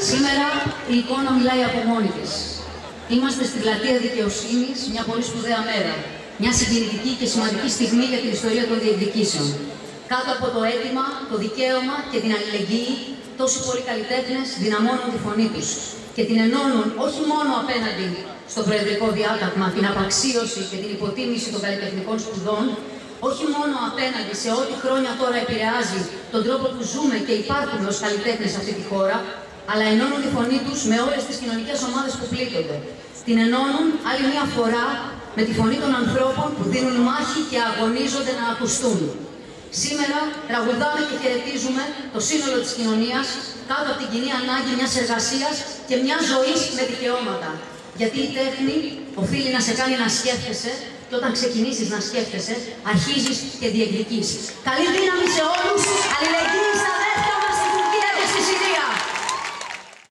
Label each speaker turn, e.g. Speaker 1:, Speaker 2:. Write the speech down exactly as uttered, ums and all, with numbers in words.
Speaker 1: Σήμερα η εικόνα μιλάει από μόνη της. Είμαστε στην πλατεία Δικαιοσύνης, μια πολύ σπουδαία μέρα. Μια συγκινητική και σημαντική στιγμή για την ιστορία των διεκδικήσεων. Κάτω από το αίτημα, το δικαίωμα και την αλληλεγγύη, τόσοι πολλοί καλλιτέχνες δυναμώνουν τη φωνή τους και την ενώνουν όχι μόνο απέναντι στο προεδρικό διάταγμα, την απαξίωση και την υποτίμηση των καλλιτεχνικών σπουδών, όχι μόνο απέναντι σε ό,τι χρόνια τώρα επηρεάζει τον τρόπο που ζούμε και υπάρχουμε ως καλλιτέχνες σε αυτή τη χώρα, αλλά ενώνουν τη φωνή τους με όλες τις κοινωνικές ομάδες που πλήττονται. Την ενώνουν άλλη μια φορά με τη φωνή των ανθρώπων που δίνουν μάχη και αγωνίζονται να ακουστούν. Σήμερα τραγουδάμε και χαιρετίζουμε το σύνολο της κοινωνίας κάτω από την κοινή ανάγκη μιας εργασίας και μιας ζωής με δικαιώματα. Γιατί η τέχνη οφείλει να σε κάνει να σκέφτεσαι και όταν ξεκινήσεις να σκέφτεσαι, αρχίζεις και διεκδικείς. Καλή δύναμη σε όλους, αλληλεγγύη στα